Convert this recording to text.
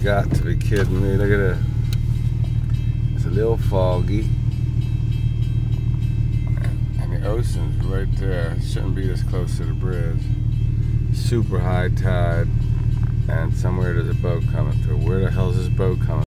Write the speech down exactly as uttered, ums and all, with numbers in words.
got to be kidding me. Look at it. It's a little foggy. And the ocean's right there. Shouldn't be this close to the bridge. Super high tide. And somewhere there's a boat coming through. Where the hell is this boat coming